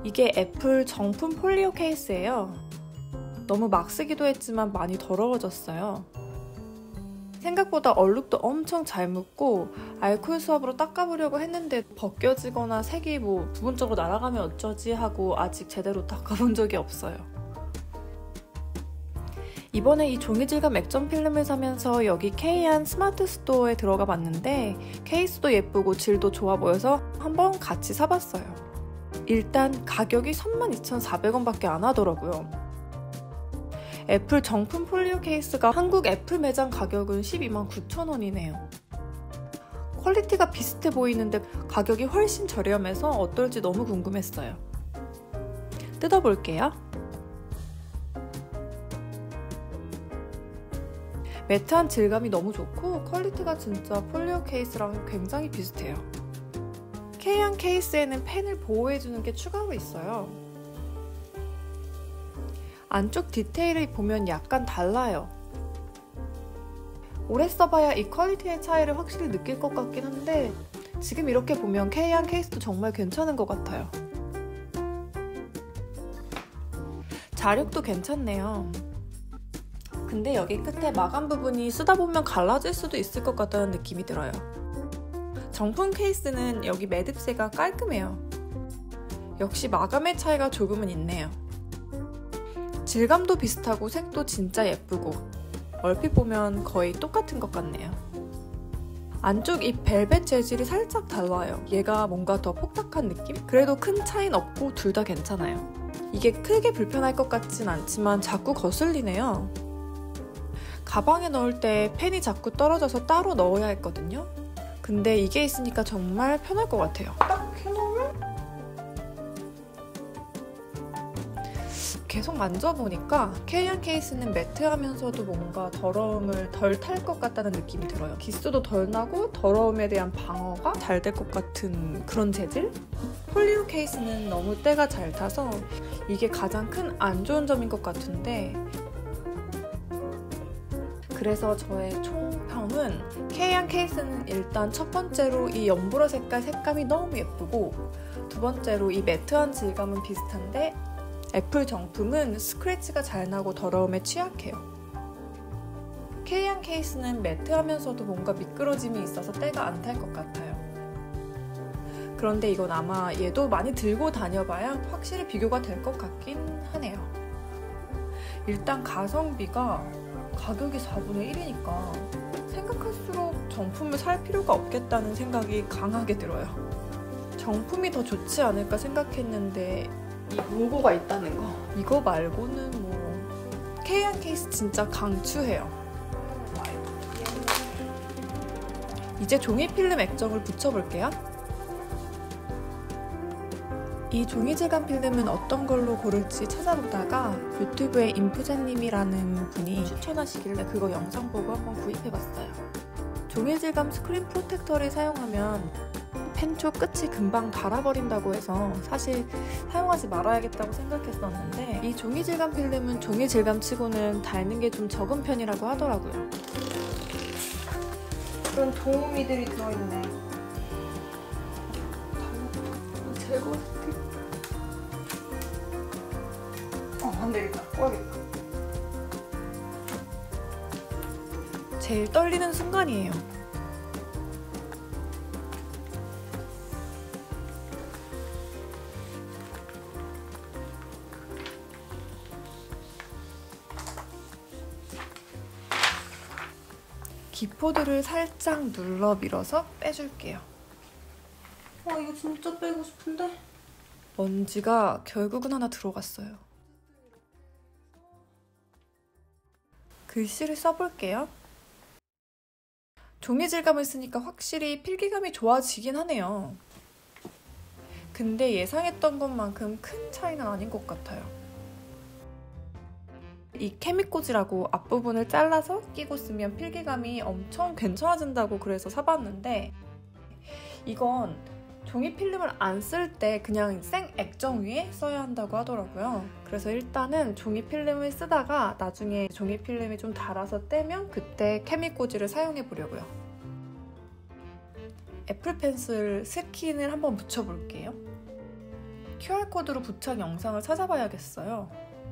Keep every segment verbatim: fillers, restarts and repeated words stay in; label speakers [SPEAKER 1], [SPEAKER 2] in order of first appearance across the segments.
[SPEAKER 1] 이게 애플 정품 폴리오 케이스예요. 너무 막 쓰기도 했지만 많이 더러워졌어요. 생각보다 얼룩도 엄청 잘 묻고 알코올 수압으로 닦아보려고 했는데 벗겨지거나 색이 뭐 부분적으로 날아가면 어쩌지 하고 아직 제대로 닦아본 적이 없어요. 이번에 이 종이 질감 액정 필름을 사면서 여기 케이안 스마트 스토어에 들어가 봤는데 케이스도 예쁘고 질도 좋아 보여서 한번 같이 사봤어요. 일단 가격이 삼만 이천사백 원밖에 안 하더라고요. 애플 정품 폴리오 케이스가 한국 애플 매장 가격은 십이만 구천 원이네요. 퀄리티가 비슷해 보이는데 가격이 훨씬 저렴해서 어떨지 너무 궁금했어요. 뜯어볼게요. 매트한 질감이 너무 좋고 퀄리티가 진짜 폴리오 케이스랑 굉장히 비슷해요. 케이안 케이스에는 펜을 보호해주는 게 추가로 있어요. 안쪽 디테일을 보면 약간 달라요. 오래 써봐야 이 퀄리티의 차이를 확실히 느낄 것 같긴 한데 지금 이렇게 보면 케이안 케이스도 정말 괜찮은 것 같아요. 자력도 괜찮네요. 근데 여기 끝에 마감 부분이 쓰다 보면 갈라질 수도 있을 것 같다는 느낌이 들어요. 정품 케이스는 여기 매듭새가 깔끔해요. 역시 마감의 차이가 조금은 있네요. 질감도 비슷하고 색도 진짜 예쁘고 얼핏 보면 거의 똑같은 것 같네요. 안쪽 이 벨벳 재질이 살짝 달라요. 얘가 뭔가 더 퍽딱한 느낌? 그래도 큰 차이는 없고 둘 다 괜찮아요. 이게 크게 불편할 것 같진 않지만 자꾸 거슬리네요. 가방에 넣을 때 펜이 자꾸 떨어져서 따로 넣어야 했거든요. 근데 이게 있으니까 정말 편할 것 같아요. 딱 해놓으면 계속 만져보니까 케이안 케이스는 매트하면서도 뭔가 더러움을 덜 탈 것 같다는 느낌이 들어요. 기스도 덜 나고 더러움에 대한 방어가 잘 될 것 같은 그런 재질? 폴리오 케이스는 너무 때가 잘 타서 이게 가장 큰 안 좋은 점인 것 같은데 그래서 저의 총평은 케이안 케이스는 일단 첫 번째로 이 연보라 색깔 색감이 너무 예쁘고 두 번째로 이 매트한 질감은 비슷한데 애플 정품은 스크래치가 잘 나고 더러움에 취약해요. 케이안 케이스는 매트하면서도 뭔가 미끄러짐이 있어서 때가 안 탈 것 같아요. 그런데 이건 아마 얘도 많이 들고 다녀봐야 확실히 비교가 될 것 같긴 하네요. 일단 가성비가 가격이 사분의 일이니까 생각할수록 정품을 살 필요가 없겠다는 생각이 강하게 들어요. 정품이 더 좋지 않을까 생각했는데 이 로고가 있다는 거 이거 말고는 뭐 케이안 케이스 진짜 강추해요. 이제 종이 필름 액정을 붙여볼게요. 이 종이 질감 필름은 어떤 걸로 고를지 찾아보다가 유튜브에 인프제님이라는 분이 추천하시길래 그거 영상 보고 한번 구입해봤어요. 종이 질감 스크린 프로텍터를 사용하면 펜촉 끝이 금방 닳아버린다고 해서 사실 사용하지 말아야겠다고 생각했었는데 이 종이 질감 필름은 종이 질감 치고는 닳는 게 좀 적은 편이라고 하더라고요. 그런 도우미들이 들어있네. 제거 스틱. 어, 안 되겠다. 꺼야겠다. 제일 떨리는 순간이에요. 기포들을 살짝 눌러 밀어서 빼줄게요. 아, 이거 진짜 빼고 싶은데? 먼지가 결국은 하나 들어갔어요. 글씨를 써볼게요. 종이 질감을 쓰니까 확실히 필기감이 좋아지긴 하네요. 근데 예상했던 것만큼 큰 차이는 아닌 것 같아요. 이 케미코지라고 앞부분을 잘라서 끼고 쓰면 필기감이 엄청 괜찮아진다고 그래서 사봤는데 이건 종이 필름을 안 쓸 때 그냥 생 액정 위에 써야 한다고 하더라고요. 그래서 일단은 종이 필름을 쓰다가 나중에 종이 필름이 좀 닳아서 떼면 그때 케미코지를 사용해 보려고요. 애플 펜슬 스킨을 한번 묻혀볼게요. 큐알코드로 부착 영상을 찾아봐야겠어요.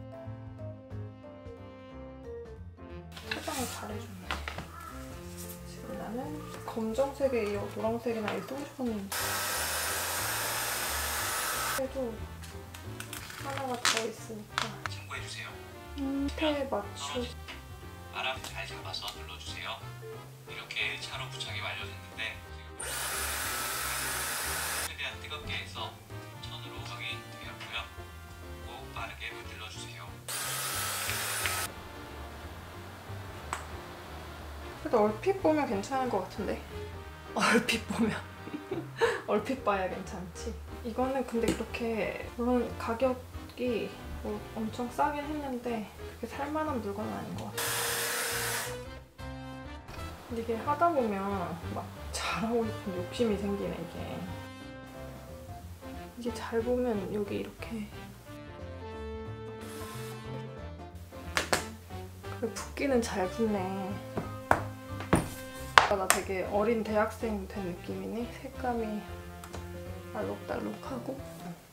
[SPEAKER 1] 포장을 잘해주네. 지금 나는 검정색에 이어 노란색이나 이 쓰고 싶었는데 그래도 하나가 더 있으니까
[SPEAKER 2] 참고해주세요.
[SPEAKER 1] 음, 테 맞추
[SPEAKER 2] 바람 잘 잡아서 눌러주세요. 이렇게 일 차로 부착이 완료됐는데 최대한 뜨겁게 해서 천으로 부착이 되었고요. 꼭 빠르게 문질러주세요.
[SPEAKER 1] 그래도 얼핏 보면 괜찮은 것 같은데. 얼핏 보면 얼핏 봐야 괜찮지. 이거는 근데 그렇게 물론 가격이 뭐 엄청 싸긴 했는데 그렇게 살만한 물건은 아닌 것 같아. 근데 이게 하다 보면 막 잘하고 싶은 욕심이 생기네. 이게 이게 잘 보면 여기 이렇게 그래, 붓기는 잘 붓네. 나 되게 어린 대학생 된 느낌이네. 색감이 알록달록하고